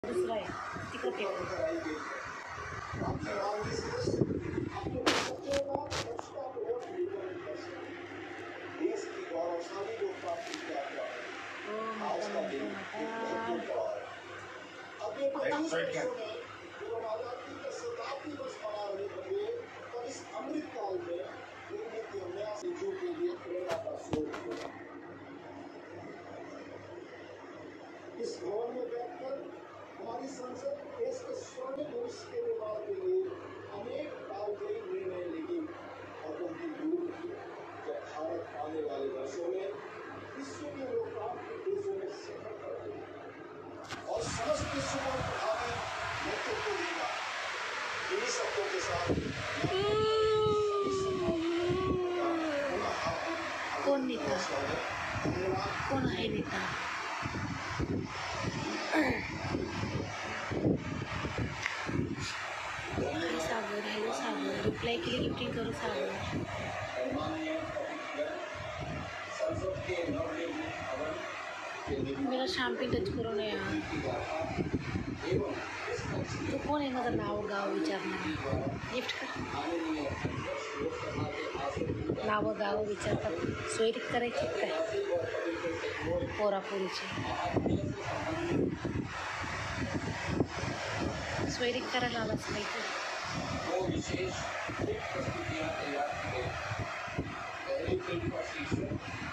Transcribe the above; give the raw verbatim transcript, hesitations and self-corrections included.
दूसरा आहे तिकडं फेकू. इस भवन में बैठकर हमारी संसद देश के स्वर्णिम भविष्य के निर्माण के लिए अनेक कालजयी निर्णय लेगी और उनकी दूर जब भारत आने वाले वर्षों में विश्व के लोकतांत्रिक देशों में सफर करेगा और समस्त विश्व को प्रभावी नेतृत्व देगा। इन्हीं शब्दों के साथ कोण नेता कोण आहे नेता सागर हॅलो सागर रिप्लाय केली गिफ्टिंग करू सागर. मेरा शॅम्पू टच करू नये यार. तू कोण आहे माझं नाव गाव विचारणार गिफ्ट कर. नावं गावं विचारतात सोयरीक करायची काय पोरापोरीची सोयरीक करायला आलाच नाही तर